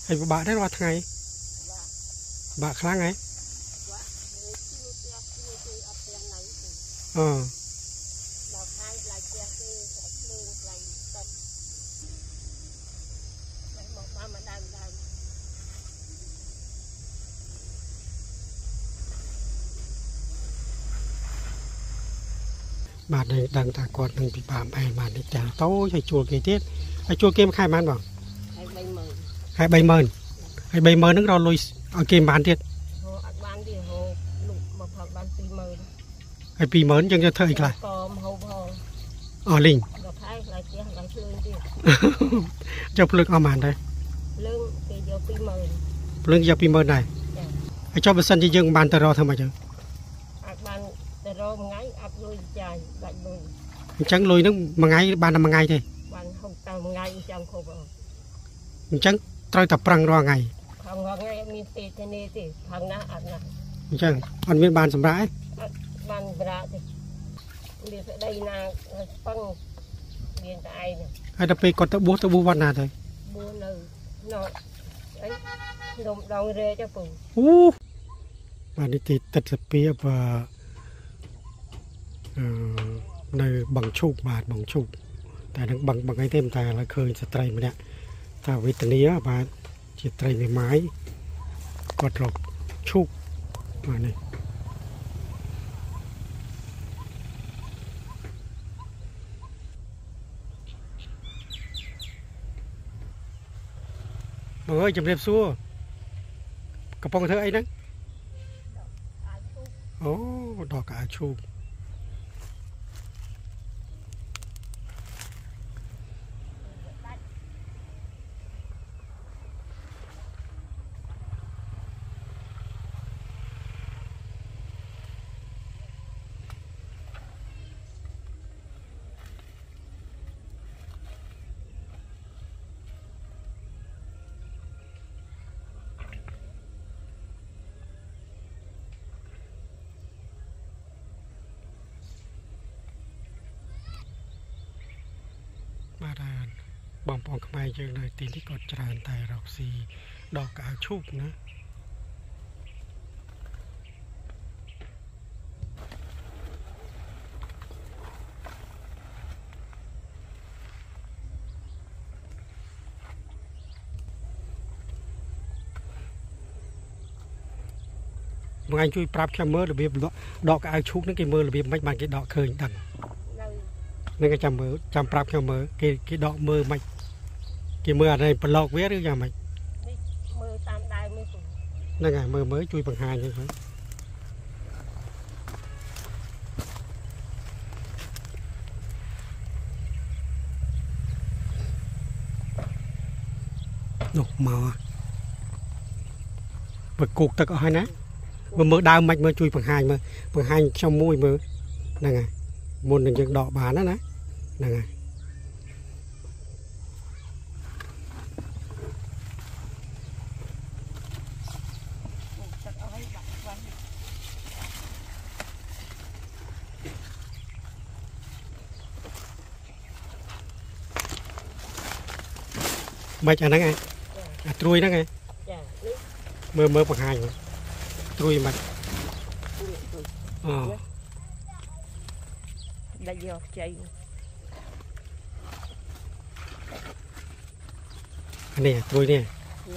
hay bạn đấy qua ngày bạn khá ngày bạn này đang ta còn đang bị bám hay bạn để trả tố hay chùa kia tiết hay chùa kia khai man bảo hai bay mờ nước đâu lùi ở kia bán tiết hay bị mớn chẳng cho thời lại ở linh cho lực ở màn đây lương giờ bị mớn này cho bữa sân chỉ dừng bàn tờ rò thôi mà chứ chẳng lùi nó mà ngay ban năm ngày thì chẳng trai tập răng ra ngày chẳng còn viên bàn sầm rãi hay đập còn tao bố văn nào thôi và đi thì tật sập bia và nơi bằng chụp bằng chụp tại nó bằng cái thêm tài là khơi sẽ trai mà nè ta với tậnนี้và chỉ trai về máy quạt lọc chụp mà này mọi người chụp đẹp xua cặp bông thơ ấy đấy đỏ cả chụp bom bomขมายยังเลยตีที่กดจานแต่เราสีดอกอาชุบนะบางช่วยปรับแค่เมื่อหรือเบียบดอกอาชุบนั่นกี่เมื่อหรือเบียบไม่บางกี่ดอกเคยดังนั่นก็จำปรับแค่เมื่อกี่ดอกเมื่อไม่กี่มืออะไรปลอกเวหรือยังไงมือตามได้มือสูงนั่นไงมือmới chui bằng hai như thế nổ màu vật cột ta có hai nát mà đau mạch mới chui bằng hai trong mũi mới này này một là những đỏ bán đó này này mày chả nắng ai trui đó nghe mơ bằng hai mà trui mày đây vô chơi nè trui nè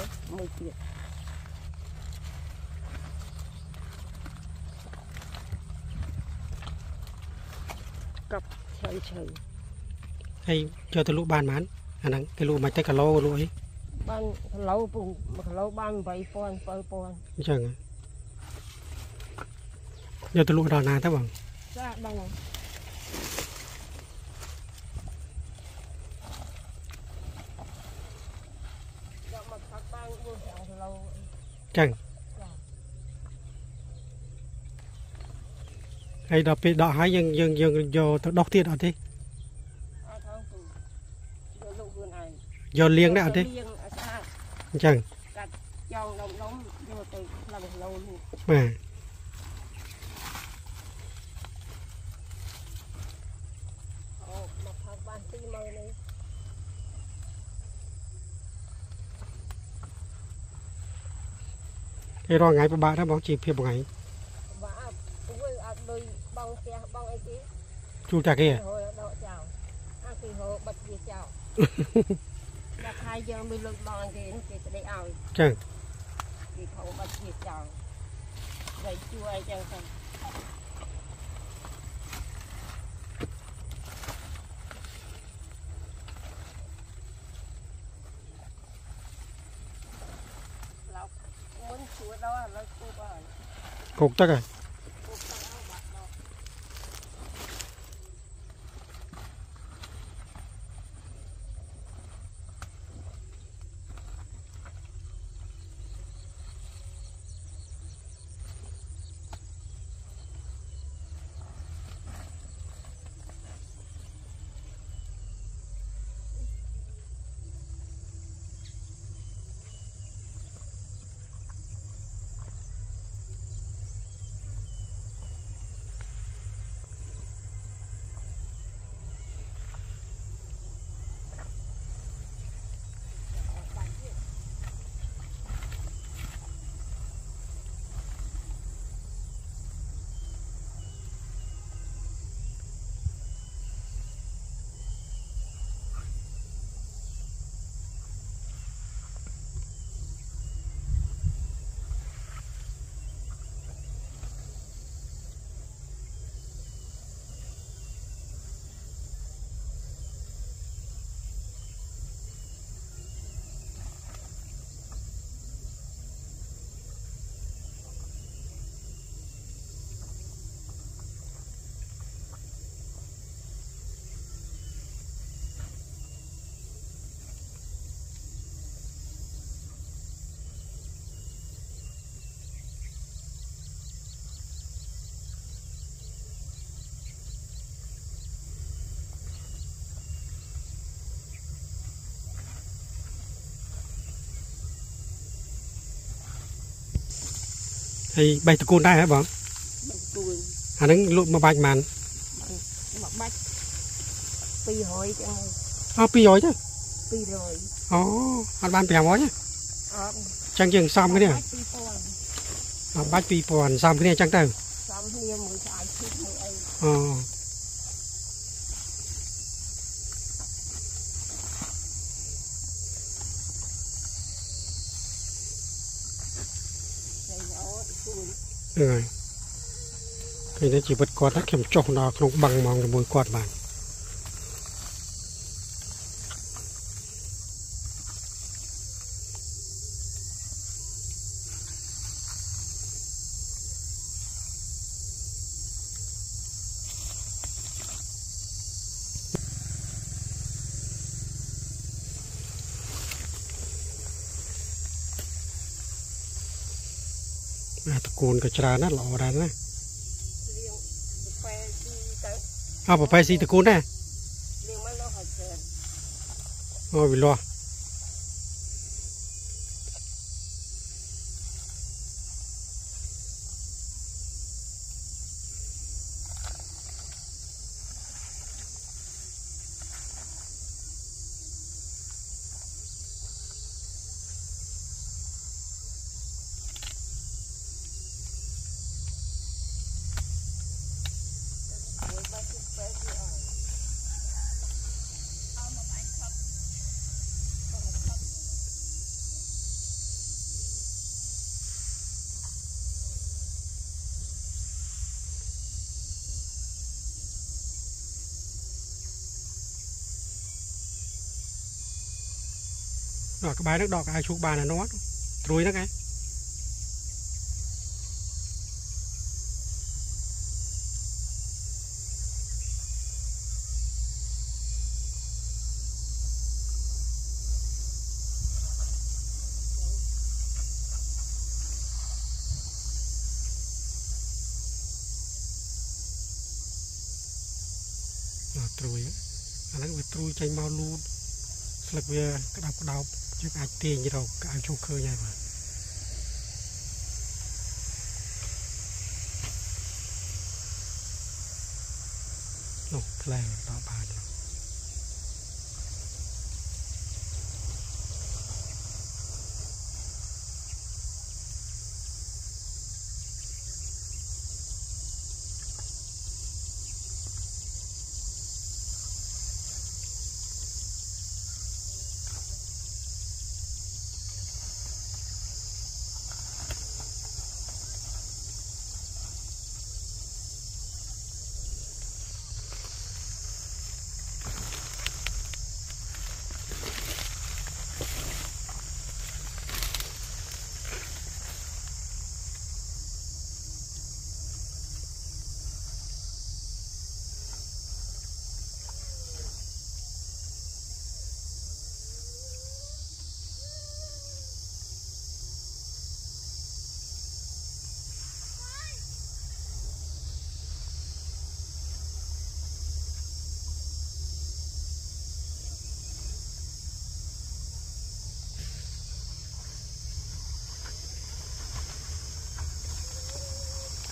cặp chơi hay cho tôi lúc ban mán anh đang cái lúa mạch tới cả lô lúa ấy ban lâu ban vậy pon chẳng giờ tôi lúa đào nào thế bằng chẳng hay đọc bị đọ hay dân vô đọc tiết ở đây do liêng đấy ở đây chẳng mà cái rồi ngày bà đó bóng chỉ phiền một ngày chú cha kia chẳng cục chắc rồi thì bay từ côn đây hả bọn à đứng lụm mà bạch màn pi hồi pi rồi chứ pi rồi anh ban bèo mối nhá chẳng chừng xong cái này bách pi pòn xong cái này chẳng từ rồi cái đấy chỉ bật quạt nó kèm trộn nó không bằng mong cái mùi quạt bạnตะโกนกระจานะหล่อได้นะไปสิตะโกนนะวิลล์cái bài nước đỏ cái ai chụp bài là nó trôi nó cái trôi anh nó trôi chanh mau luôn lực về cái đào chứ ai tiền gì đâu ai chụp khơi nhảy mà nó lên đó bàn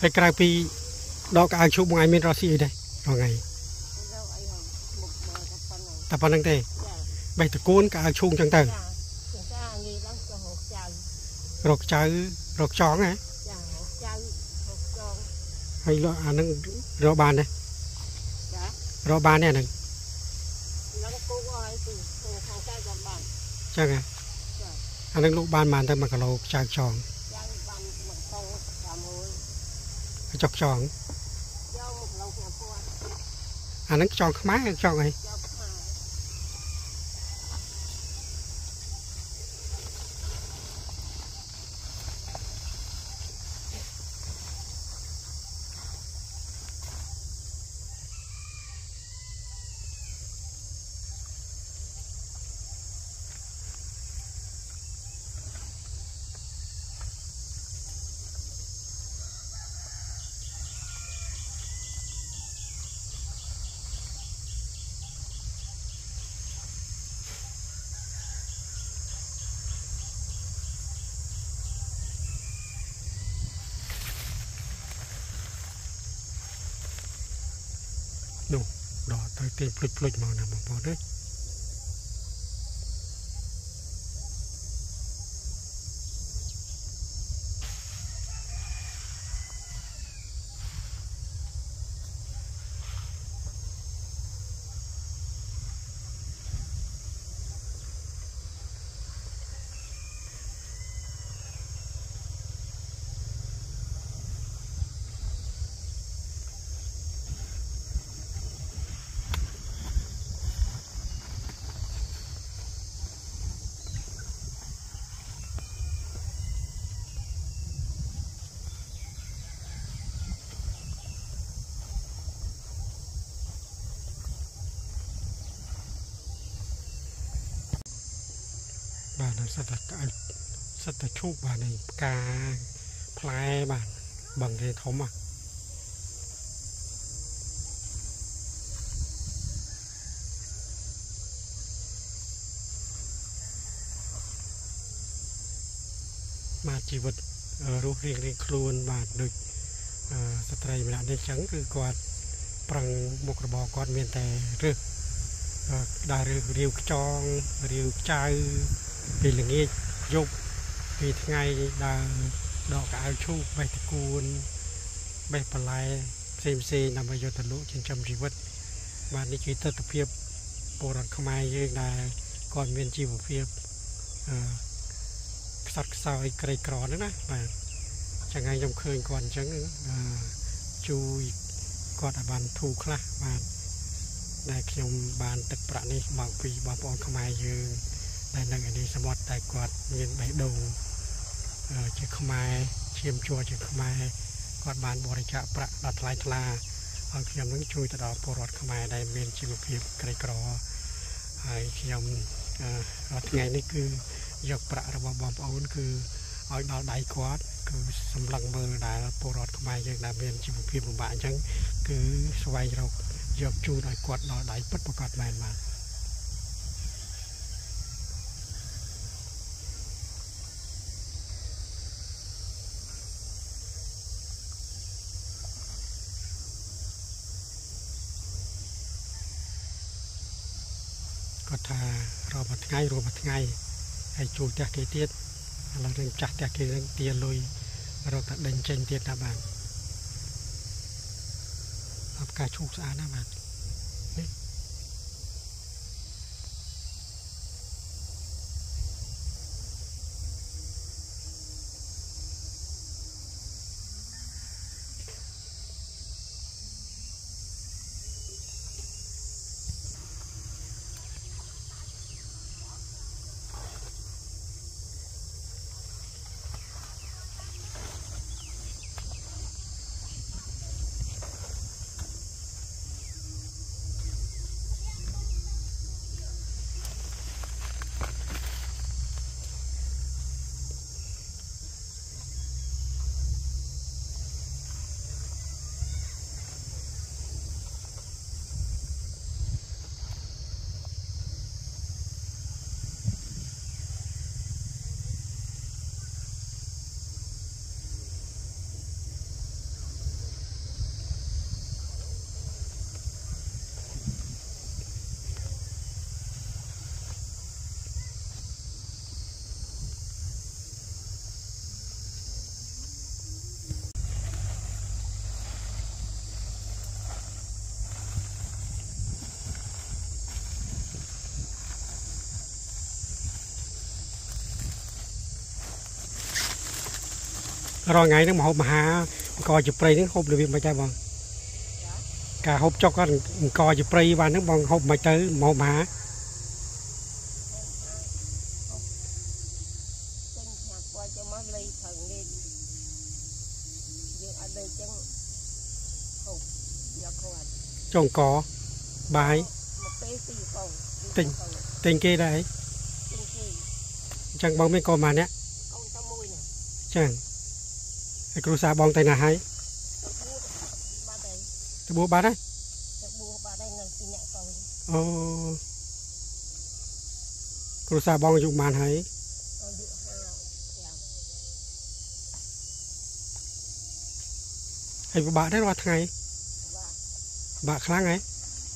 hay cài pi đó cái áo chụp một ngày mình ra xì đây rồi ngày tập vào năng tê bây từ cuốn cái áo chụp chẳng tờ rọc chó này hay lo anh đang rau bàn đây rau bàn này này chắc à anh đang lúc bàn màn thôi mà cả lô chào tròn chọc tròn anh đang tròn má tròn này nụ đỏ tới tiền plụt màu nào màu đấy bà nó rất là chúc bà này ca play bà bằng hệ thống à mà chỉ vật rút riêng luôn bà được sắp tới mình đã đến trắng cứ quạt bằng một cái bò con miền tè rư đài rìu tròn rìu chai vì là nghe dục vì ngày đã đọ cả áo chu bay thì cuốn bay phải lại xem nằm ở giờ lũ trên trăm gì vật mà đi chơi tập phiệp bộ rằng không ai như là còn miền chi bộ phiệp sắt sao cây cỏ nữa mà chẳng ai trong khơi còn chẳng chui còn ở bàn thu khla mà đại trong bàn tập bạn này bảo vì bảo bọn không ai như đại năng ở đây sắm mót đại quạt miền bảy đầu chứ không ai chiêm chùa chứ không ai quạt bàn bò đại chợ bạ đặt lại là ở khi ông đứng chui từ đó bò rọt không ai đại miền chỉ một phiệp cây cỏ khi ông ngày nay cứ dọc bạ rồi bò ôn cứ ở đó đại quạt cứ sầm lăng mơ đại bò rọt không ai nhưng đại miền chỉ một phiệp một bạn chẳng cứ xoay rồi dọc chui đại quạt đó đại bất một quạt màn mà có thà rồi một ngày hay chui ta cái tiết là đừng chặt ta cái đừng tiền lùi rồi ta đánh tranh tiết là bạn làm cả chục xã là bạn rồi ngày nó mà hộp mà há coi chụp play nó hộp được việc mà chạy bằng cả hộp cho con coi chụp play và nó bằng hộp mà tới một mà trồng có bài tình tình kia đấy chẳng bóng mấy con mà nhé chẳng cái cú sa bong tay nào hay cái búa bát đấy ô cú sa bong dùng màn hay hay búa bát đấy là thay bạc kháng ấy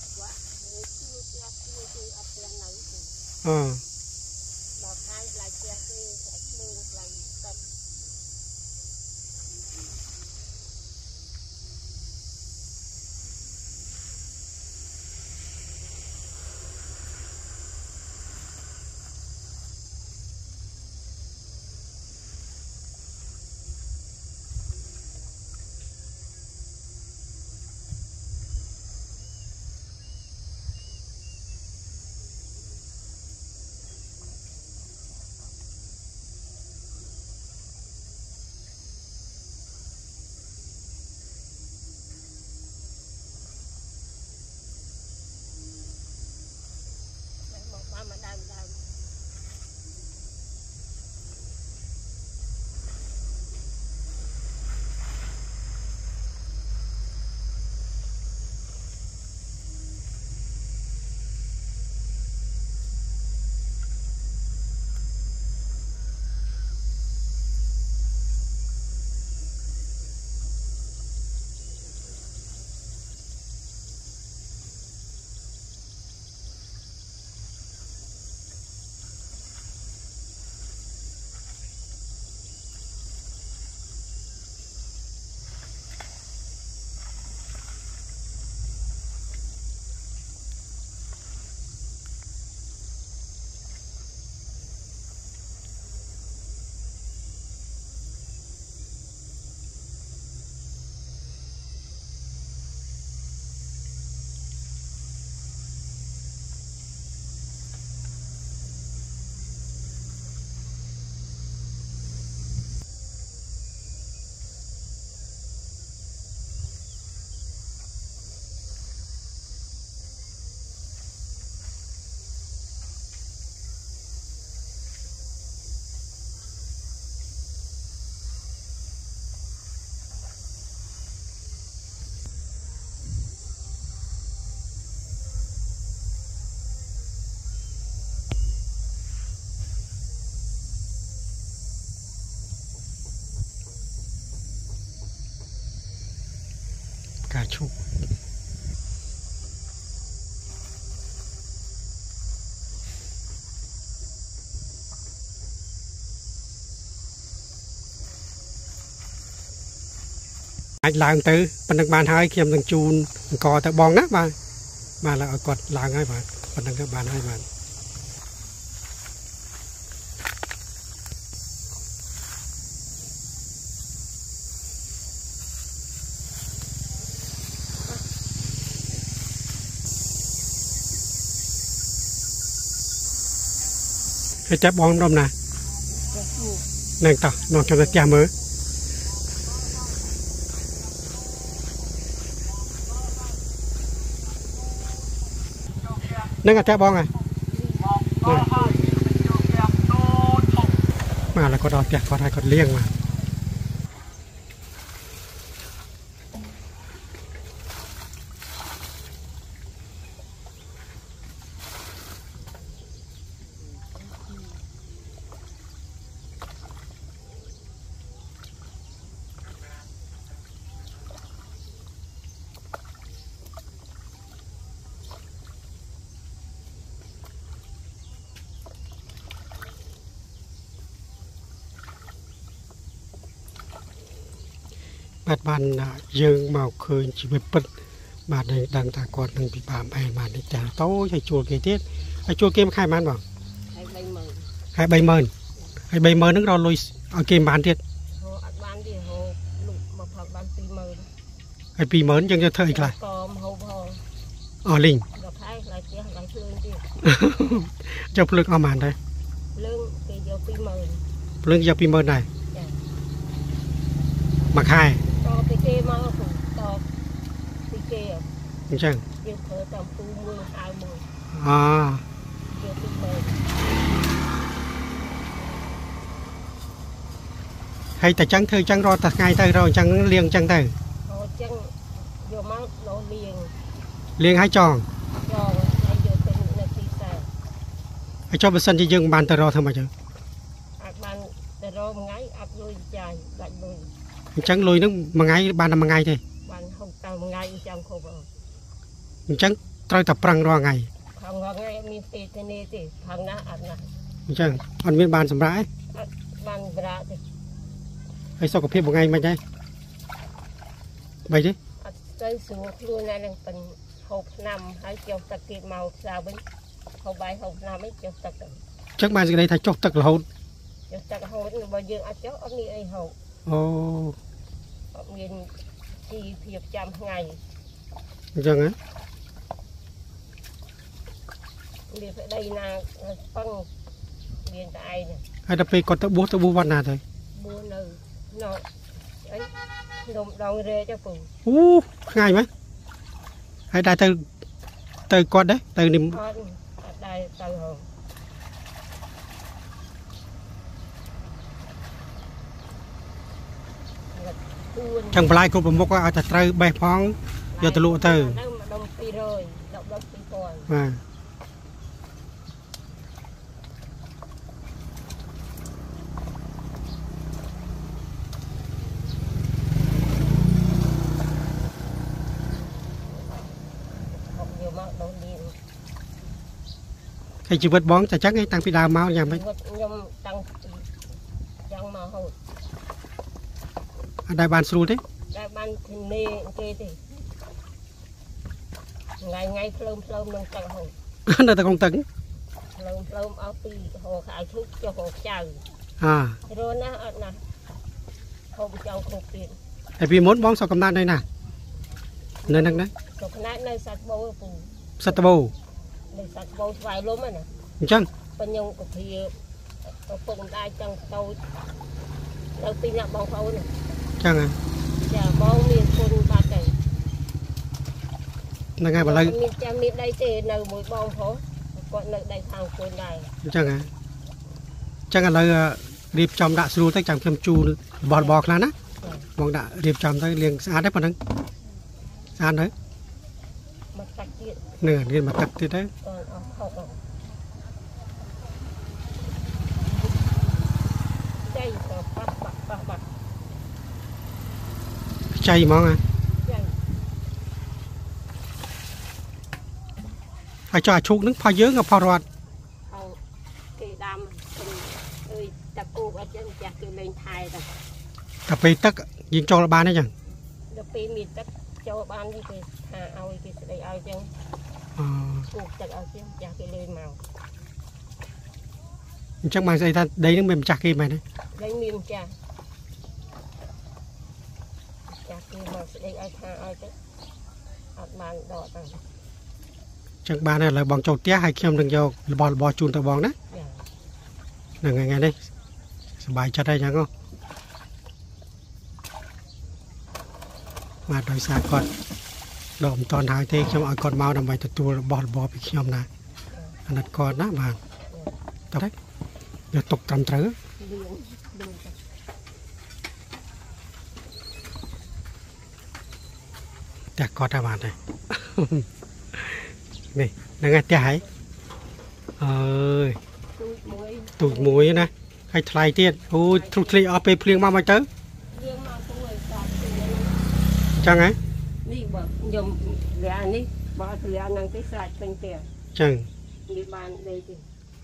cà chua anh làm từ phần đằng bàn hai kiếm đằng chun cò tại bong nát mà là ở quật làng hai bạn phần đằng bàn hai bạn cái trái bong đông nè nàng tao nó cho nó cha mới nâng cái trái bong này mà là có đọt kẹt có hai con liêng mà bát ban dương màu khơi chỉ biết bật bà này đang ta còn đang bị bà mày mà để trả tối hay chùa kia tiết hay chùa kia khai man vào hai bay mơn nó rồi lui ở kia bán tiết ai pi mớn chẳng cho thời lại còn hậu hậu ở linh gặp hai lại tiếc lại lương đi cho lực ở màn đây lương thì giờ pi mờn lương cho pi mớn này mặc hai to cái kia mà phụ to cái kia chẳng giờ thở tầm phu mười hai mười à giờ pi mờn hay ta chẳng thời chẳng rồi ta ngay thời rồi chẳng liền chẳng thời họ chẳng giờ máu nó liền hai tròn cho hay giờ tình là tí sao ai cho bớt sân cho dương bàn tờ rồi thôi mà chứ bạn từ đó ngay áp lôi dài lại lôi chẳng lùi nó mà ngay bàn làm mà ngay thì bạn không tầm ngay trong khu vực chẳng trai tập răng rồi ngày không có ngay mình tê thế này thì thằng nó ăn này chẳng còn viên bàn sầm rãi bạn ra thì hay sao có phép một ngày mà đây vậy chứ tới xuống luôn này là phần hộp nằm hay chiều tật kịp màu sao với hộp bài hộp nằm ấy chiều tật chắc mà đây thay chốt tật là hôn chiều tật hộp bao giờ ăn chó ông đi ấy hộp ồ miền chi thiệp trăm ngày chẳng á miền ở đây là phân miền tại này hay là pe còn tớ bố văn nào thôi bố nơi nó ấy đồng đồng rê cho phụ ngay mấy hay đại từ con đấy từ niệm con đây từ hồ chẳng phải cũng một cái ở tại bè phong giờ từ lụa từ đông pi rồi đông pi còn à hay chỉ vật bón chắc ấy tăng phi đào máu nhà mấy ở đây bàn sưu đấy đại ban thì nê kê thì ngày phơm nông trăng hồ nơi ta không tấn phơm áo pi hồ khai thuốc cho hồ chào à rồi nè không trong không tiền tại vì muốn bón sau cầm nan đây nè nơi năng đấy rồi cái này sạch bầu phụ sạch bầu này sạch bầu vài lốm này nè chăng bên nhung của thì phụng đại trong tàu đầu tiên là bông phâu này chăng à giờ bông miền phun ba cây là ngay bà lấy miền đây thì nấu mũi bông phố còn nấu đây thang phun này chăng à lời điệp trong đã sưu tới chẳng thêm chu bọt lá á bọn đã điệp trong tới liền xa đấy mà nâng xa đấy nửa nên mà tật thì đấy chay món à phải cho chuột nước pha dướng ngập pha rọt cà phê tắcยิงcho là ban đấy chẳng cà phê mì tắc cho ban đi thì ao thì đây ao chân cuộc tắc ao chân chả cái lên màu chắc mà dây ta đấy nó mềm chặt kia mày đấy đấy mềm chả kia mà đây ao chân bàn đỏ tầng chắc ban này là bong trâu té hay kem đừng vô bò chun tao bong đấy là ngày đây bài chặt đây chẳng không mà đôi xa con độm toàn hai thế trong ở con mau nằm bài tụi bò bị nhom này anh đặt con đó mà tao đấy giờ tục trầm trớ tẹt con ra bàn này này là nghe tẹt ấy ơi tụi muối này hay thay tiền ôi tụi thay ở bên phèn mà mày tới chẳng ấy đi bỏ nhom gà ní bỏ từ ăn năng cái sạch bên tiền chẳng đi bàn đây thì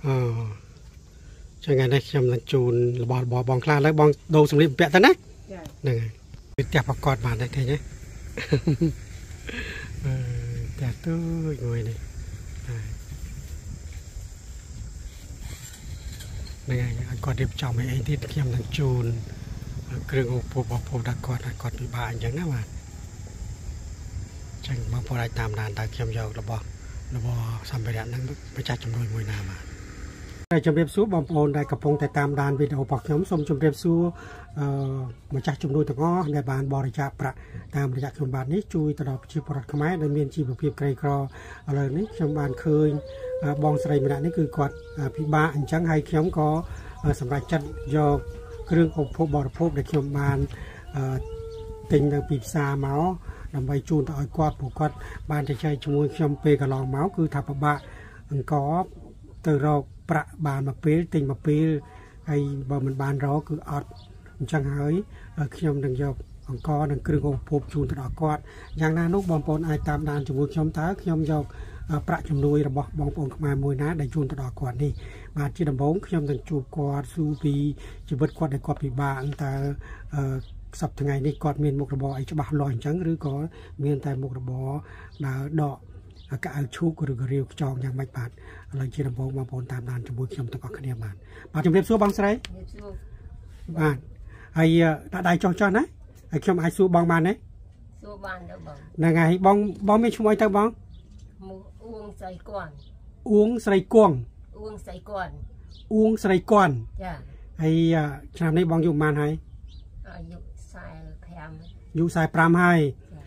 chẳng ngày đây xem là chùn bò bong kla lấy bong đồ sủng liệm bẹt thế đấy này tẹt vào cọt bàn đây thế nhé tẹt tôi ngồi này này anh còn điệp chồng ấy thì xem là chùn kêu bộ đặc cọt bị bại chẳng á mà ចឹងបងប្អូនអាចតាមដានតើខ្ញុំយករបស់សម្ភារៈហ្នឹងប្រចាំចំនួនមួយណាបាទហើយជម្រាបសួរបងប្អូនដែលកំពុងតែតាមដានវីដេអូរបស់ខ្ញុំសូមជម្រាបសួរម្ចាស់ជំនួយទាំងអស់ដែលបានបរិច្ចាគប្រាក់តាមរយៈខ្ញុំបាទនេះជួយទៅដល់ប្រជាពលរដ្ឋខ្មែរដែលមានជីវភាពក្រីក្រឥឡូវនេះខ្ញុំបានឃើញបងស្រីម្នាក់នេះគឺគាត់ពិបាកអញ្ចឹងហើយខ្ញុំក៏សម្រាប់ចាត់យកគ្រឿងឧបភោគបរិភោគដែលខ្ញុំបានទិញនៅពីផ្សារមកដើម្បីជូនទៅឲ្យគាត់ព្រោះគាត់បានទៅចែកជាមួយខ្ញុំពេលកន្លងមកគឺថាពិបាកអង្គទៅរកប្រាក់បានមួយពេលទិញមួយពេលហើយបើមិនបានរកគឺអត់អញ្ចឹងហើយខ្ញុំនឹងយកអង្គនិងគ្រឿងឧបភោគជូនទៅដល់គាត់យ៉ាងណានោះបងប្អូនអាចតាមដានជាមួយខ្ញុំតើខ្ញុំយកប្រាក់ជំនួយរបស់បងប្អូនខ្មែរមួយណាដែលជូនទៅដល់គាត់នេះបាទជាដំបូងខ្ញុំនឹងជួបគាត់សួរពីជីវិតគាត់ដែលគាត់ពិបាកតើសប្តាហ៍ថ្ងៃនេះគាត់មានមុខរបរអីច្បាស់លាស់អញ្ចឹងឬក៏មានតែមុខរបរដើរដកកៅអៅឈូកឬក៏រាវខ្យងយ៉ាងម៉េចបាទឥឡូវជាដំបូងបងប្អូនតាមដានជាមួយខ្ញុំទាំងអស់គ្នាបាទជម្រាបសួរបងស្រីបាទហើយដាក់ដៃចុះណាហើយខ្ញុំអាចសួរបងបានទេសួរបានទៅបងហ្នឹងហើយបងមានឈ្មោះអីទៅបងអួងស្រីគន់អួងស្រីគង់អួងស្រីគន់អួងស្រីគន់ចាហើយឆ្នាំនេះបងអាយុប៉ុន្មានហើយអាយុ45យុ45ហើយ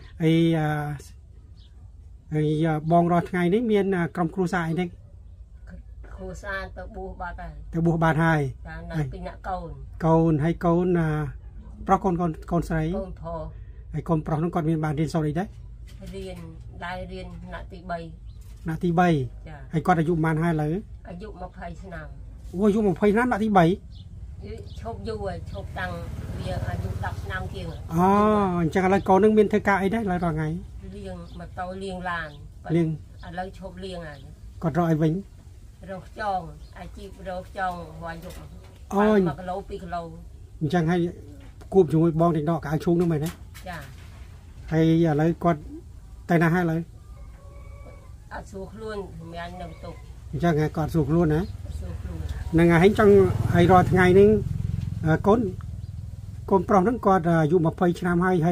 ហើយបងរាល់ថ្ងៃនេះមានក្រុមគ្រួសារអីនេះគ្រួសារទៅបួសបាត់ហើយទៅបួសបាត់ហើយចានៅពីអ្នកកូនហើយកូនប្រុសកូនស្រីកូនប្រុសហើយកូនប្រុសនោះគាត់មានបានរៀនសូត្រអីដែររៀនថ្នាក់ទី3ចាហើយគាត់អាយុប៉ុន្មានហើយឥឡូវអាយុ20ឆ្នាំអូអាយុ20ឆ្នាំថ្នាក់ទី3ឈប់យូរហើយឈប់តាំងវាអាយុ10ឆ្នាំជាងអូអញ្ចឹងឥឡូវកូននឹងមានធ្វើការអីដែរឡើយរាល់ថ្ងៃលាងម៉ូតូលាងឡានលាងឥឡូវឈប់លាងហើយគាត់រកអីវិញរកខ្យងអាជីពរកខ្យងវាយយកអូ1គីឡូ2គីឡូអញ្ចឹងហើយគួបជាមួយបងទាំងដកកៅឈូងនោះមែនទេចាហើយឥឡូវគាត់ទៅណាហើយឥឡូវអត់សួរខ្លួនសម្រាប់នៅបន្ទប់អញ្ចឹងហើយគាត់សួរខ្លួនណាសួរខ្លួនហ្នឹងហើយចង់ឲ្យរាល់ថ្ងៃនេះកូនប្រុសហ្នឹងគាត់អាយុ20ឆ្នាំហើយ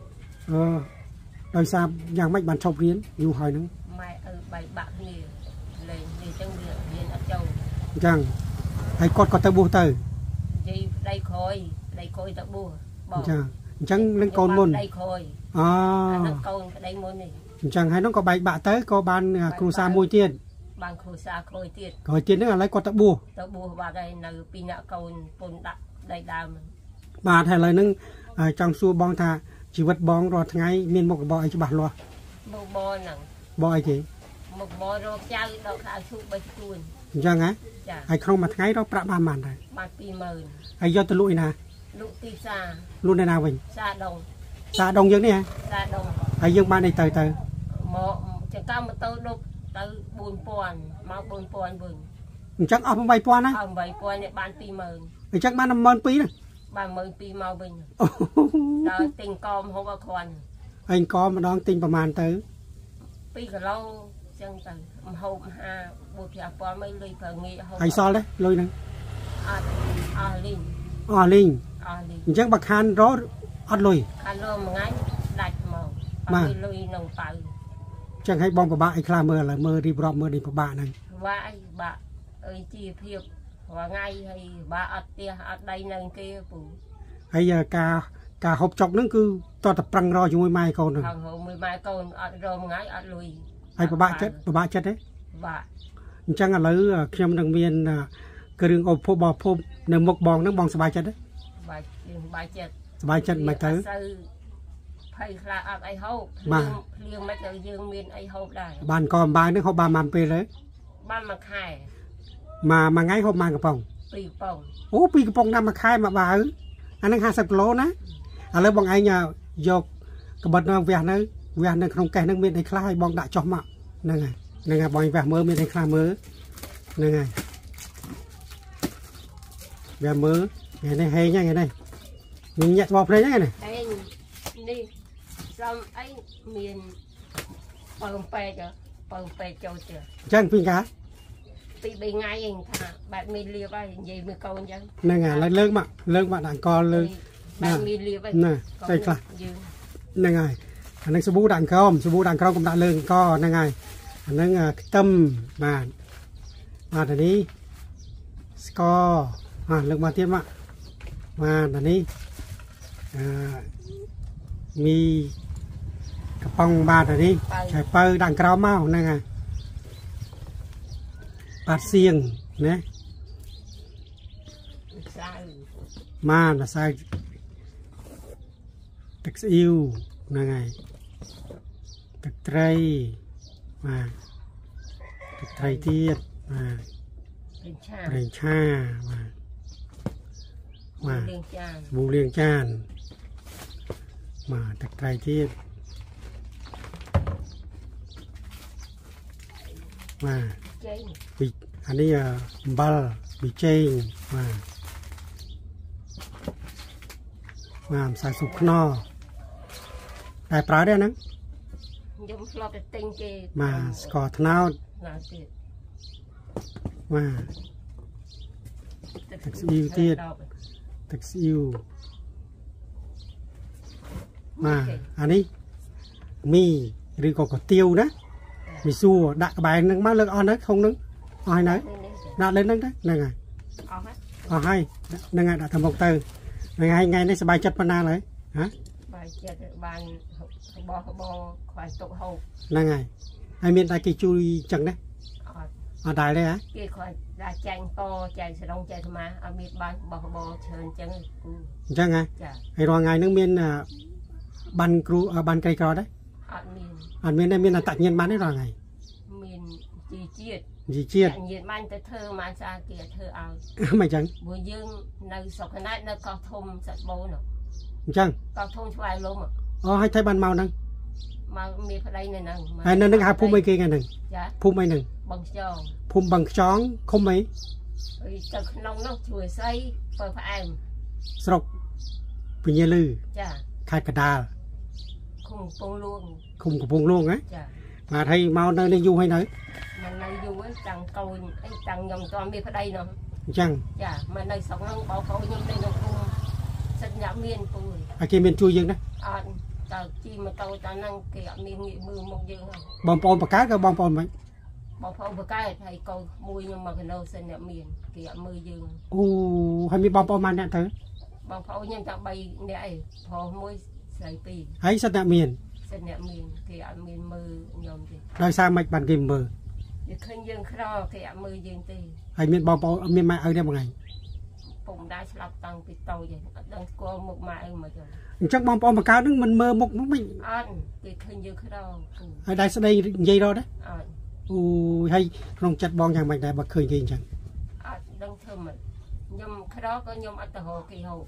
ដោយសារយ៉ាងម៉េចបានឈប់រៀនយូរហើយហ្នឹងម៉ែបែកបាក់គ្នាលេងនេះចឹងវារៀនអត់ចូលអញ្ចឹងហើយគាត់ក៏ទៅបួសទៅនិយាយប្តីក្រោយទៅបួសបងអញ្ចឹងនឹងកូនមុនប្តីក្រោយអូអានោះកូនប្តីមុននេះអញ្ចឹងហើយនោះក៏បែកបាក់ទៅក៏បានគ្រួសារមួយទៀតបានគ្រួសារក្រោយទៀតហ្នឹងឥឡូវគាត់ទៅបួសបាត់ហើយនៅពីអ្នកកូនពុនដាក់ដៃដើមបាទហើយឥឡូវហ្នឹងចង់សួរបងថាជីវិតបងរាល់ថ្ងៃមានមុខរបរអីច្បាស់លាស់មុខរបរហ្នឹងបអីទេមុខរបររកចៅដកកៅឈូក3ជួនអញ្ចឹងហ៎ចាហើយក្នុងមួយថ្ងៃរកប្រាក់បានប៉ុន្មានដែរបាន20000ហើយយកទៅលក់ឯណាលក់ទីផ្សារលក់នៅណាវិញផ្សារដងយើងនេះហ៎ផ្សារដងហើយយើងបានអីទៅមកចង្កាំម៉ូតូដប់ទៅ4000មក4000វិញអញ្ចឹងអស់8000ណាអស់8000នេះបាន20000អញ្ចឹងបាន12000ណាបាន12000មកវិញដល់ទិញកមហូបអត់គ្រាន់ហើយកមម្ដងទិញប្រហែលទៅ2គីឡូអញ្ចឹងទៅមហូប50 4000មិនលុយប្រើងាយហូបហើយសល់ទេលុយហ្នឹងអស់លីងអញ្ចឹងបើខានរត់អត់លុយខានរត់មួយថ្ងៃដាច់មកអត់លុយក្នុងប៉ៅអញ្ចឹងឲ្យបងពិបាកអីខ្លះមើលឥឡូវមើលរៀបរាប់មើលនេះពិបាកហ្នឹងបាក់អើយជីវភាពរាល់ថ្ងៃហើយបាក់អត់ផ្ទះអត់ដីនៅគេពូហើយការហូបចុកហ្នឹងគឺតតប្រឹងរកជាមួយម៉ែកូនហ្នឹងមួយម៉ែកូនអត់រកមួយថ្ងៃអត់លុយហើយពិបាកចិត្តទេបាក់អញ្ចឹងឥឡូវខ្ញុំនឹងមានគ្រឿងឧបភោគបរិភោគនៅមុខបងហ្នឹងបងសប្បាយចិត្តទេសប្បាយចិត្តមិនទៅភ័យខ្លាចអត់អីហូបភ្លៀងមិនទៅយើងមានអីហូបដែរបានកអំបាយនេះហូបបានប៉ុន្មានពេលទេបានមួយខែមួយថ្ងៃហូបប៉ុន្មានកំប៉ុង2កំប៉ុងអូ2កំប៉ុងតាមមួយខែមួយបាវអាហ្នឹង50គីឡូណាឥឡូវបងឯងយកកបិតនៅវះនៅក្នុងកេះហ្នឹងមានអីខ្លះឲ្យបងដាក់ចុះមកហ្នឹងហើយបងវះមើលមានអីខ្លះមើលហ្នឹងហើយវះមើលថ្ងៃនេះហេងថ្ងៃនេះមានញាក់បោភ្នែកហ្នឹងហេងនេះសំអីមានបើពេកចូលទៀតអញ្ចឹងពីកាពី3ថ្ងៃឯងថាបែបមានលៀបហើយនិយាយមើលកូនអញ្ចឹងហ្នឹងហើយលើកមកដាក់អង្គលើកបែបមានលៀបហើយណាស្អីខ្លះហ្នឹងហើយ anh đang sbu đạn không cũng đã lương co năng ngày anh đang tâm mà là đi score lương mà tiếp mà là đi miกระป๋องบาทอันนี้ใช้เปิดดังกราวเมานั่นไงปาดเสียงนะมาใส่ตักซิวนั่นไงตักไตรมาตักไตรเทียดมาเรียงชามาบูเรียงจานมาตักไตรเทียดมาbị anh ấy bal bị chain mà xài sụp no đại phá đấy nè mà cỏ thao mà thực siêu tiết thực siêu mà anh ấy mi rồi có tiêu đó mì xua đặt bài nâng má lưng on đấy không nâng ai nấy đặt lên nâng đấy nâng à hay nâng à đã thầm một từ nâng hai ngày nay sẽ bài chất pana lấy hả bài chất bàn bò khoai tụ hậu nâng à hai miền đại kỳ chui chẳng đấy ở đại đây hả kia khoai là chanh to chanh sẽ đông chanh mà ở miền bàn bò chơn chẳng chẳng à hay rồi ngày nâng miền bàn cru ở bàn cây cò đấy anh miền đây miền là tự nhiên bán đấy rồi này miền gì chiết nhiệt ban tới thơ mà sao kia thơ ao mày chẳng buổi dương nơi sọc cái nát nơi cao thôm sạch bố nữa chẳng cao thôm cho ai luôn mà hay thấy ban màu nâng mà miền ở đây này nè hay nên nâng hai phun mấy kia này nè phun mấy nè phun bằng chón không mấy từ nông nó chuối xây phơi phải sọc bị nhê lư khai cả đà không có buông luôn á mà thấy mau nơi đây du hay nơi nơi du ấy chẳng cầu ấy chẳng nhầm toàn biết ở đây nữa chẳng mà nơi sống nó bảo khẩu nhầm đây nó cũng rất nhã miên cũng kia miên chui dương đấy tao chi mà tao năng kia miên nghị mưa một dương bom pon bạc cá cái bom pon mấy bom pon bạc cá thầy câu mui nhưng mà cái nâu xanh nhã miên kia mưa dương hay mi bom pon mà nè thứ bom pon nhưng tao bay này phò mui ấy sao nẹm miền thì ăn miền mưa nhom gì đôi sao mạch bàn kìm mưa khơi dương kho thì ăn mưa dương tì hay miền bò miền mai ở đây một ngày cũng đã sập tăng bị tàu vậy đang qua một mai mà rồi chắc bom mà cao đứng mình mơ một nó mình ăn thì khơi dương kho hay đây sau đây dây đó đấy hay không chặt bom nhà mình đây bật khơi gì chẳng đang thơm mình nhom cái đó có nhom ở từ hồ kỳ hồ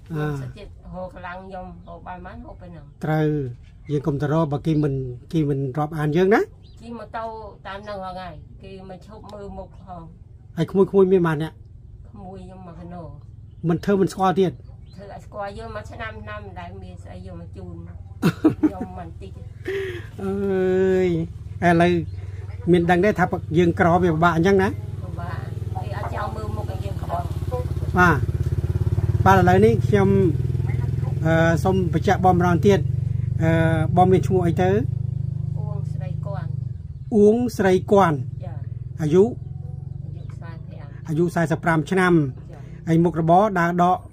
hồ khlang nhom hồ ba mán hồ bên nào trời về công tơ ro khi mình drop an dương đó khi mà tàu tam năng vào ngày khi mình chụp mưa một hồ ai khui miên màn nè khui nhưng mà cái nổ mình thơ mình squat tiền thơ squat dương mà sẽ năm đại miền sẽ dùng mà chùn nhom mình tít ơi ai lấy miền đằng đây tháp dương cỏ về bạn nhăng nè thì ở trong mưa một cái dương cỏ ba là lấy ní xem xong phải chạy bom ròn tiền bom miền trung ấy tới uống sấy quanอายุsaiสปรามชนำไอ้มุกระบอดาดอ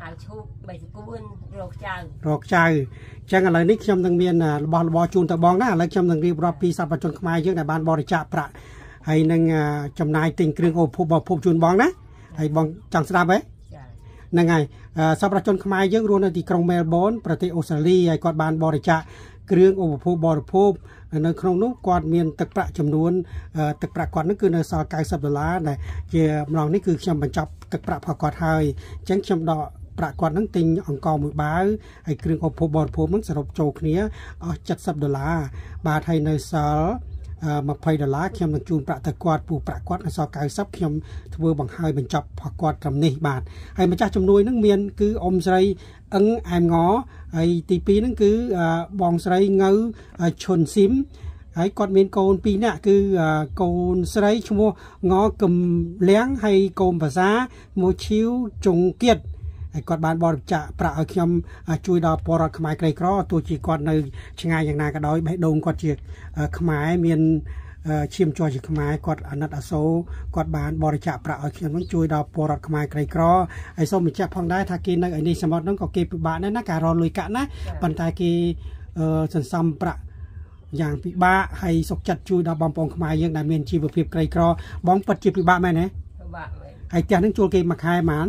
รอกใจจังอะไรนี่ชมทางเมียนบอจูนตะบองนะแล้วชมทางรีบรอปีสับประจนขมายเยอะในบ้านบริจาคประให้นังจำนายติงเครื่องโอภูจูนบองนะให้บองจังสดาไปนั่งไงสับประจนขมายเยอะรวมในที่กรุงเมลเบิร์นประเทศออสเตรเลียไอ้กอดบ้านบริจาคเครื่องโอภูบริโภคในครองนู้กอดเมียนตึกประจำนวนตึกประกอดนั่นคือในซอย$90แต่เกี่ยมลองนี่คือชมบรรจับตึกประพอกอดไทยจังชมดอกประกอดนั่งติงองกอมือบ้าไอ้เครื่องโอภูบริโภคมันสรุปโจกเนี้ย$70บาทไทยในซอมา$20เข้มนังจูนประตะกอดปูประกอดในซอย90เข้มทเวอร์บังไฮบรรจับพอกอดทำนี่บาทไอ้มาจากจำนวนนั่งเมียนคืออมใส่อังแอมงอไอ้ตีปีนั่นคือบองใส่เงาชนซิมไอ้กอดเมียนโกนปีนี่คือโกนใส่ชั่วโมงงอกึมเลี้ยงให้โกนภาษาโมชิวจงเกียรติហើយគាត់បានបរិច្ចាគប្រាក់ឲ្យខ្ញុំជួយដល់ពលរដ្ឋខ្មែរក្រីក្រទោះជាគាត់នៅឆ្ងាយយ៉ាងណាក៏ដោយបេះដូងគាត់ជាខ្មែរមានឈាមជ័រជាខ្មែរគាត់អាណិតអាសូរគាត់បានបរិច្ចាគប្រាក់ឲ្យខ្ញុំនឹងជួយដល់ពលរដ្ឋខ្មែរក្រីក្រហើយសូមបញ្ជាក់ផងដែរថាគេនៅឯនេះសមុទ្រហ្នឹងក៏គេពិបាកដែរណាការរលុយកាក់ណាប៉ុន្តែគេសន្សំប្រាក់យ៉ាងពិបាកហើយសុខចិត្តជួយដល់បងប្អូនខ្មែរយើងដែលមានជីវភាពក្រីក្របងពិតជាពិបាកមែនទេពិបាកមែនហើយផ្ទះហ្នឹងជួលគេមួយខែប៉ុន្មាន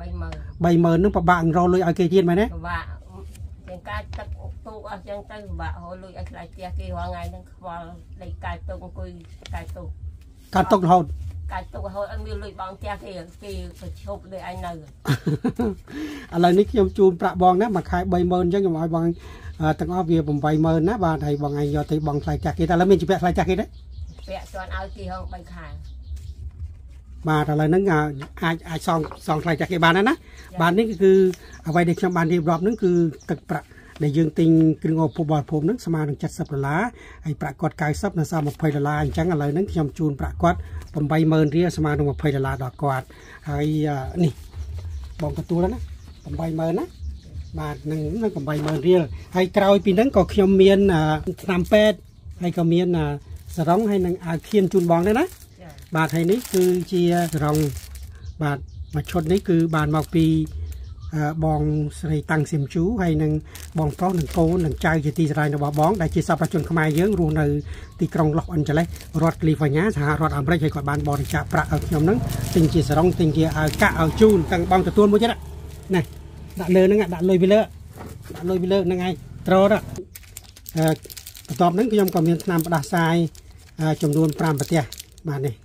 30000ហ្នឹងពិបាករលុយឲ្យគេទៀតមែនទេពិបាកទាំងការទឹកទូកអស់ចឹងទៅពិបាករលុយឲ្យខ្លាចផ្ទះគេរាល់ថ្ងៃហ្នឹងខ្វល់ដីកាយទុកអង្គុយកាយទុកការទុករហូតកាយទុករហូតអត់មានលុយបងផ្ទះគេប្រឈប់ដូចឯងនៅឥឡូវនេះខ្ញុំជូនប្រាក់បងណាមួយខែ30000អញ្ចឹងខ្ញុំឲ្យបងទាំងអស់វា80000ណាបាទហើយបងឯងយកទៅបងថ្លៃចាស់គេតែឥឡូវមានជាពាក់ថ្លៃចាស់គេទេពាក់ស្អាតឲ្យគេហង3ខែបាទឥឡូវហ្នឹងអាចសងថ្លៃចាស់គេបានណាបាទនេះគឺអ្វីដែលខ្ញុំបានរៀបរាប់ហ្នឹងគឺទឹកប្រាក់ដែលយើងទិញគ្រឿងឧបភោគបរិភោគហ្នឹងស្មើនឹង$70ហើយប្រាក់គាត់90នៅសល់$20អញ្ចឹងឥឡូវហ្នឹងខ្ញុំជូនប្រាក់គាត់80000រៀលស្មើនឹង$20ដល់គាត់ហើយនេះបងទទួលណា80000ណាបាទនឹង80000រៀលហើយក្រោយពីហ្នឹងក៏ខ្ញុំមានថ្នាំពេទ្យហើយក៏មានសរងហើយនឹងអាវខៀនជូនបងដែរណាបាទហើយនេះគឺជាសរងបាទមួយឈុតនេះគឺបានមកពីបងស្រីតាំងសៀមជូហើយនឹងបងប្រុសនិងកូននិងចៅជាទីស្រឡាញ់របស់បងដែលជាសប្បុរសជនខ្មែរយើងរស់នៅទីក្រុងឡូសអាន់ជេលេសរដ្ឋកាលីហ្វ័រញ៉ាសហរដ្ឋអាមេរិកហើយគាត់បានបរិច្ចាគប្រាក់ឲ្យខ្ញុំនឹងទិញជាសរងទិញជាអាវកាក់ឲ្យជូនទាំងបងទទួលមួយទៀតណាដាក់លើហ្នឹងដាក់លុយពីលើហ្នឹងឯងត្រតបន្ទាប់ហ្នឹងខ្ញុំក៏មានថ្នាំផ្ដាសាយចំនួន5ប្រទេសបាទនេះ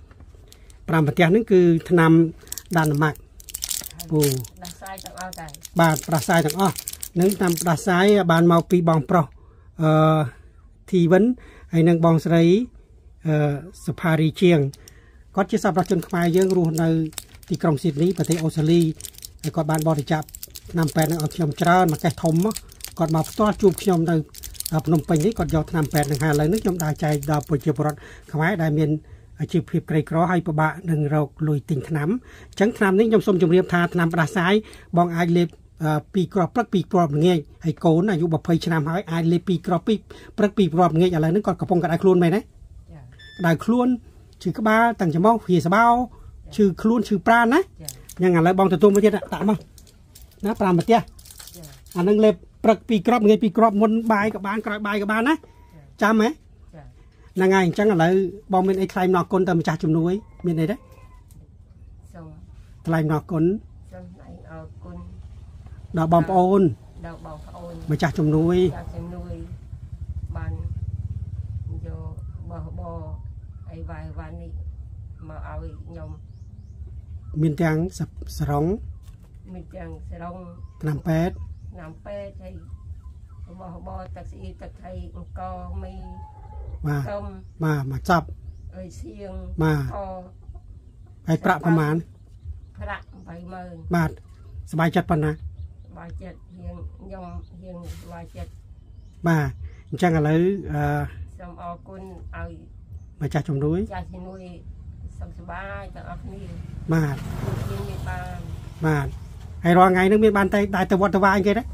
5ប្រទេសហ្នឹងគឺថ្នាំដាណាម៉ាក់ផ្ដាសាយទាំងអស់តែបាទផ្ដាសាយទាំងអស់នឹងតាមផ្ដាសាយបានមកពីបងប្រុសធីវិនហើយនឹងបងស្រីសុផារីជាងគាត់ជាសប្បុរសជនខ្មែរយើងរស់នៅទីក្រុងស៊ីដនីប្រទេសអូស្ត្រាលីហើយគាត់បានបរិច្ចាគថ្នាំពេទ្យនឹងឲ្យខ្ញុំច្រើនមួយកេះធំគាត់មកផ្ទាល់ជួបខ្ញុំនៅភ្នំពេញនេះគាត់យកថ្នាំពេទ្យនឹងហើយឥឡូវនេះខ្ញុំដើរចែកដល់ប្រជាពលរដ្ឋខ្មែរដែលមានអាជីវភាពក្រីក្រហើយពិបាកនឹងរកលុយទិញថ្នាំអញ្ចឹងថ្នាំនេះខ្ញុំសូមជម្រាបថាថ្នាំផ្ដាសាយបងអាចលេប2គ្រាប់ព្រឹក2គ្រាប់ល្ងាចហើយកូនអាយុ20ឆ្នាំហើយអាចលេប2គ្រាប់ព្រឹក2គ្រាប់ល្ងាចឥឡូវនេះគាត់កំពុងក្តៅខ្លួនមែនទេក្តៅខ្លួនឈឺក្បាលតាំងច្រមុះវាស្បោឈឺខ្លួនឈឺប្រាណណាអញ្ចឹងឥឡូវបងទទួលមួយទៀតដាក់មកណា5ប្រទេសអានឹងលេបព្រឹក2គ្រាប់ល្ងាច2គ្រាប់មុនបាយក៏បានក្រោយបាយក៏បានណាចាំហ៎ហ្នឹងហើយអញ្ចឹងឥឡូវបងមានអីថ្លែងអំណរគុណទៅម្ចាស់ជំនួយមានអីទេសូមថ្លែងអំណរគុណសូមថ្លែងអរគុណដល់បងប្អូនម្ចាស់ជំនួយបានយកបោអីវ៉ានេះមកឲ្យខ្ញុំមានទាំងសរងថ្នាំពេទ្យហើយបោទឹកស្អីទឹកថៃអង្គមីបាទមកចាប់អើយសៀងបាទហើយប្រាក់ប្រហែលប្រាក់80000បាទសบายចិត្តប៉ុណ្ណាសบายចិត្តខ្ញុំសบายចិត្តបាទអញ្ចឹងឥឡូវសូមអរគុណឲ្យម្ចាស់ជំនួយសុខសប្បាយទាំងអស់គ្នាបាទមានបានហើយរាល់ថ្ងៃនឹងមានបានតែទៅវត្តទៅវាយគេទេ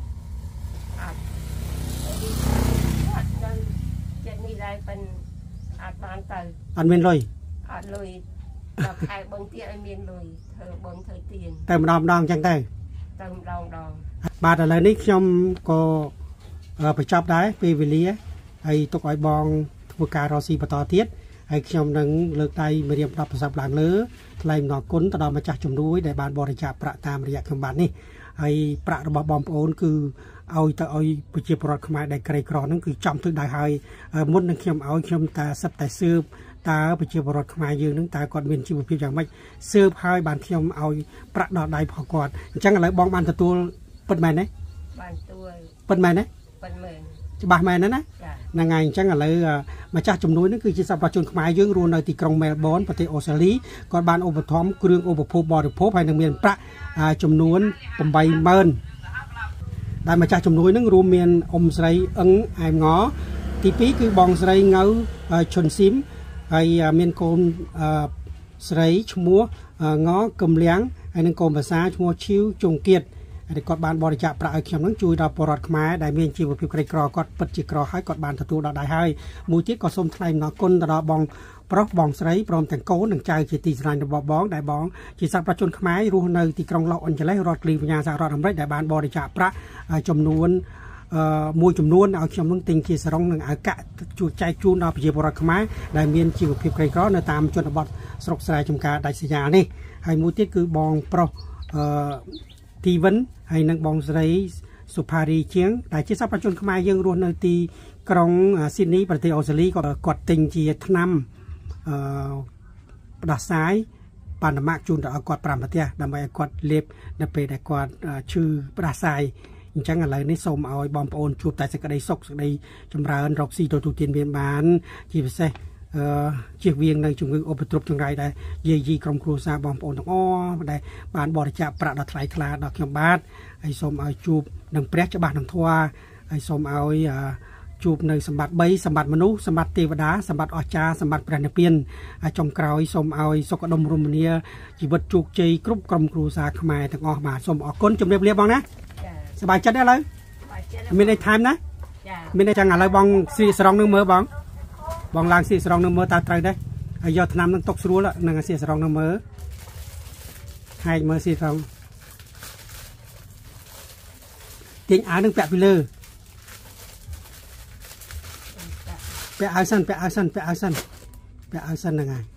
បានទៅអត់មានលុយអត់លុយដល់ខែបឹងទៀតឲ្យមានលុយធ្វើបឹងធ្វើទៀនតែម្ដងអញ្ចឹងទៅម្ដងបាទឥឡូវនេះខ្ញុំក៏បញ្ចប់ដែរពេលវេលាហើយទុកឲ្យបងធ្វើការរកស៊ីបន្តទៀតហើយខ្ញុំនឹងលើកដៃមេរៀម10ប្រសពឡើងលើថ្លែងអំណរគុណទៅដល់ម្ចាស់ជំនួយដែលបានបរិច្ចាគប្រាក់តាមរយៈខ្ញុំបាទនេះហើយប្រាក់របស់បងប្អូនគឺឲ្យទៅឲ្យប្រជាពលរដ្ឋខ្មែរដែលក្រីក្រហ្នឹងគឺចំទិសដៅហើយមុននឹងខ្ញុំឲ្យខ្ញុំតែសិតតែស៊ើបតើប្រជាពលរដ្ឋខ្មែរយើងហ្នឹងតើគាត់មានជីវភាពយ៉ាងម៉េចស៊ើបហើយបានខ្ញុំឲ្យប្រាក់ដល់ដៃរបស់គាត់អញ្ចឹងឥឡូវបងបានទទួលពិតមែនទេបានទទួលពិតមែនទេពិតមែនច្បាស់មែនណាហ្នឹងហើយអញ្ចឹងឥឡូវម្ចាស់ជំនួយនេះគឺជាសប្បុរសជនខ្មែរយើងរស់នៅទីក្រុងមែលប៊នប្រទេសអូស្ត្រាលីគាត់បានឧបត្ថម្ភគ្រឿងឧបភោគបរិភោគហើយនឹងមានប្រាក់ចំនួន80000ដែលម្ចាស់ជំនួយនឹងរួមមានអ៊ំស្រីអឹងអែមងទី2គឺបងស្រីងៅឈុនស៊ីមហើយមានកូនស្រីឈ្មោះងកំលៀងហើយនឹងកូនភាសាឈ្មោះឈីវជុងគៀត để cọt bàn bò để chạmប្រាខ្ញុំនឹងជួយដល់ពលរដ្ឋខ្មែរដែលមានជីវភាពក្រីក្រគាត់ពិតជាក្រហើយគាត់បានទទួលដល់ដៃហើយមួយទៀតក៏សូមថ្លែងអំណរគុណទៅដល់បងប្រុសបងស្រីព្រមទាំងកូននិងចៅជាទីស្រឡាញ់របស់បងដែលបងជាសត្វប្រជាជនខ្មែររស់នៅទីក្រុងឡូសអ៊ុនជេលេសរដ្ឋគ្លីហ្វីញ៉ាសហរដ្ឋអាមេរិកដែលបានបរិច្ចាគប្រាក់ចំនួនមួយចំនួនឲ្យខ្ញុំនឹងទិញជាសរុងនឹងឲ្យកាក់ជួយចែកជូនដល់ប្រជាពលរដ្ឋខ្មែរដែលមានជីវភាពក្រីក្រនៅតាមជនបទស្រុកស្រែចំការដាច់ស្រយាលនេះហើយមួយទៀតគឺបងប្រុសទីវិនហើយនិងបងស្រីសុផារីជាងដែលជាសប្បុរសជនខ្មែរយើងរស់នៅទីក្រុងស៊ីដនីប្រទេសអូស្ត្រាលីគាត់ទិញជាថ្នាំផ្ដាសាយបណ្ឌមាក់ជូនទៅឲ្យគាត់5ប្រទេសដើម្បីឲ្យគាត់លេបនៅពេលដែលគាត់ឈឺផ្ដាសាយអញ្ចឹងឥឡូវនេះសូមឲ្យបងប្អូនជួបតែសេចក្តីសុខសេចក្តីចម្រើនរកស៊ីទទួលទានមានបានជាពិសេសជៀសវាងនៅជំងឺឧបទ្រពចង្រៃដែលយាយីក្រុមគ្រួសារបងប្អូនទាំងអស់ដែលបានបរិច្ចាគប្រាក់ដល់ថ្លៃថ្លាដល់ខ្ញុំបាទហើយសូមឲ្យជួបនឹងព្រះច្បាស់នឹងធម៌ហើយសូមឲ្យជួបនៅសម្បត្តិ3សម្បត្តិមនុស្សសម្បត្តិទេវតាសម្បត្តិអស្ចារ្យសម្បត្តិព្រះនិព្វានហើយចុងក្រោយសូមឲ្យសុខដុមរមនាជីវិតជោគជ័យគ្រប់ក្រុមគ្រួសារខ្មែរទាំងអស់បាទសូមអរគុណជម្រាបលាបងណាសប្បាយចិត្តទេឥឡូវមានអីថែមណាមានអីចឹងឥឡូវបងស្រីស្រង់នឹងមើលបងឡើងស្រីស្រង់នឹងមើលតើត្រូវទេហើយយកថ្នាំនឹងຕົកស្រួលនឹងស្រីស្រង់នឹងមើលហែកមើលស្រីស្រង់ទាញអាវនឹងពាក់ពីលើពាក់អាវសិនហ្នឹងហើយ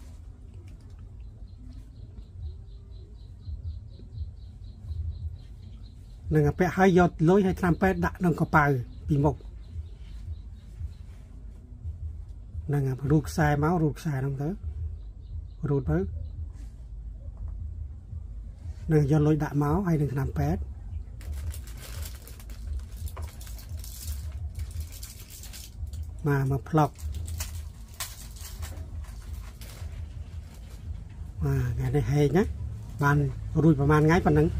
នឹងពាក់ឲ្យយកលុយឲ្យថ្នាំពេទ្យដាក់ក្នុងកប៉ៅពីមុខនឹងរូបខ្សែមករូបខ្សែហ្នឹងទៅរូតទៅនឹងយកលុយដាក់មកហើយនឹងថ្នាំពេទ្យមកផ្លុកថ្ងៃនេះហេងណាបានរួចប្រហែលថ្ងៃប៉ុណ្ណឹង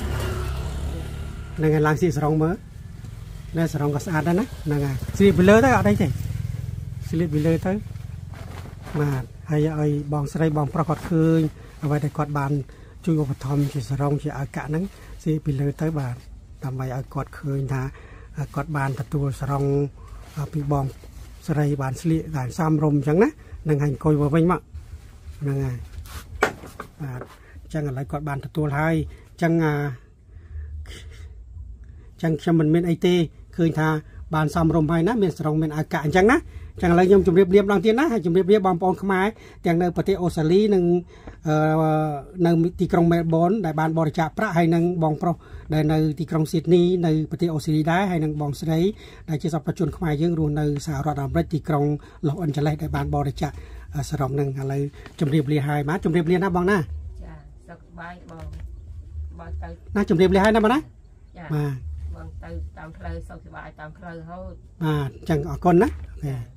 នឹងឡើងស៊ីសរងមើលនៅសរងក៏ស្អាតដែរណាហ្នឹងហើយស្លៀកពីលើទៅអត់អីទេស្លៀកពីលើទៅបាទហើយឲ្យបងស្រីបងប្រុសគាត់ឃើញអ្វីដែលគាត់បានជួយឧបត្ថម្ភជាសរងជាអាកាក់ហ្នឹងស្លៀកពីលើទៅបាទដើម្បីឲ្យគាត់ឃើញថាគាត់បានទទួលសរងពីបងស្រីបានស្លៀកតែសំរុំអញ្ចឹងណានឹងឲ្យអង្គុយមកវិញមកហ្នឹងហើយបាទអញ្ចឹងឥឡូវគាត់បានទទួលហើយអញ្ចឹងខ្ញុំមិនមានអីទេឃើញថាបានសំរុំហើយណាមានសរងមានអាកាក់អញ្ចឹងណាចឹងឥឡូវខ្ញុំជម្រាបលាម្ដងទៀតណាហើយជម្រាបលាបងប្អូនខ្មែរទាំងនៅប្រទេសអូស្ត្រាលីនិងនៅទីក្រុងមែលប៊នដែលបានបរិច្ចាគប្រាក់ហើយនិងបងប្រុសដែលនៅទីក្រុងស៊ីដនីនៅប្រទេសអូស្ត្រាលីដែរហើយនិងបងស្រីដែលជាសប្បុរសជនខ្មែរយើងរស់នៅសហរដ្ឋអាមេរិកទីក្រុងឡូសអ៊ុនជេលេសដែលបានបរិច្ចាគសរងនឹងឥឡូវជម្រាបលាហើយបាទជម្រាបលាណាបងណាចាសុខសប្បាយបងទៅណាជម្រាបលាហើយណាបងណាចាបាទបងទៅតាមផ្លូវសុខសប្បាយតាមផ្លូវរហូតបាទអញ្ចឹងអរគុណណា